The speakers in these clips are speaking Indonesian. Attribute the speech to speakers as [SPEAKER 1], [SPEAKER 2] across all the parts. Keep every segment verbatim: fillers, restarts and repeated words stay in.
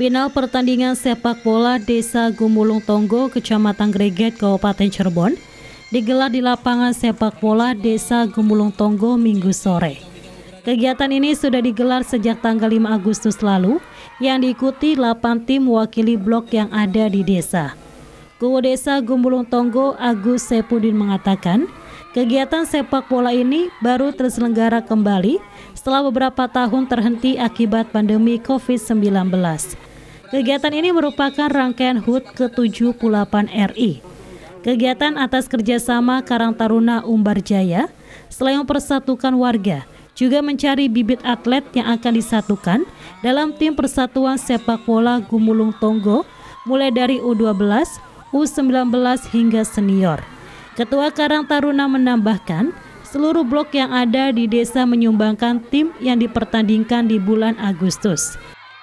[SPEAKER 1] Final pertandingan sepak bola Desa Gumulung Tonggo, Kecamatan Greget, Kabupaten Cirebon, digelar di lapangan sepak bola Desa Gumulung Tonggo Minggu sore. Kegiatan ini sudah digelar sejak tanggal lima Agustus lalu, yang diikuti delapan tim mewakili blok yang ada di desa. Ketua Desa Gumulung Tonggo, Agus Sepudin, mengatakan, kegiatan sepak bola ini baru terselenggara kembali setelah beberapa tahun terhenti akibat pandemi covid sembilan belas. Kegiatan ini merupakan rangkaian H U T ke tujuh puluh delapan R I. Kegiatan atas kerjasama Karang Taruna Umbar Jaya, selain mempersatukan warga, juga mencari bibit atlet yang akan disatukan dalam tim persatuan sepak bola Gumulung Tonggo, mulai dari U dua belas, U sembilan belas hingga senior. Ketua Karang Taruna menambahkan, seluruh blok yang ada di desa menyumbangkan tim yang dipertandingkan di bulan Agustus.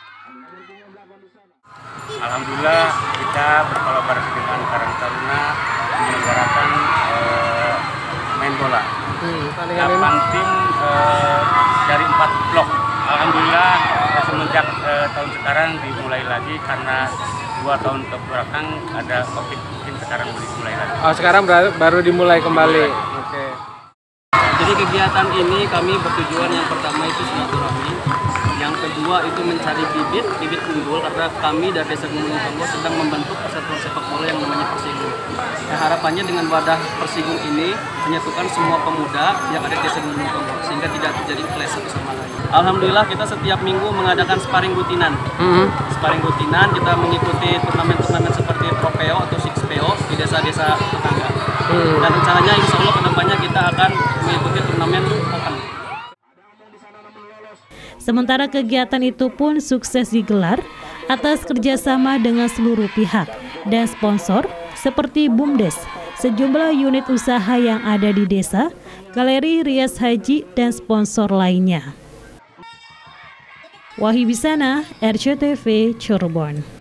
[SPEAKER 2] Alhamdulillah kita berkolaborasi dengan Karang Taruna menyelenggarakan eh, main bola. delapan hmm, tim eh, dari empat blok. Alhamdulillah semenjak eh, tahun sekarang dimulai lagi karena dua tahun ke belakang ada COVID, mungkin sekarang dimulai lagi.
[SPEAKER 3] Oh, sekarang baru dimulai kembali. Oke. Okay.
[SPEAKER 4] Jadi kegiatan ini kami bertujuan yang pertama itu silaturahmi, yang kedua itu mencari bibit, bibit unggul karena kami dari Desa Gumulung Tonggo sedang membentuk persatuan sepak bola yang namanya Persigung. Nah, harapannya dengan wadah Persigung ini menyatukan semua pemuda yang ada di Desa Gumulung Tonggo sehingga tidak terjadi clash satu sama lain. Alhamdulillah kita setiap minggu mengadakan sparring rutinan. Mm-hmm. Sparring rutinan kita mengikuti turnamen-turnamen seperti Tropeo atau Six P O di desa-desa tetangga. Mm. Dan rencananya insya Allah kedepannya kita akan mengikuti turnamen Open.
[SPEAKER 1] Sementara kegiatan itu pun sukses digelar atas kerjasama dengan seluruh pihak dan sponsor seperti BUMDes, sejumlah unit usaha yang ada di desa, Galeri Rias Haji, dan sponsor lainnya. Wahyu Bisana, R C T V, Cirebon.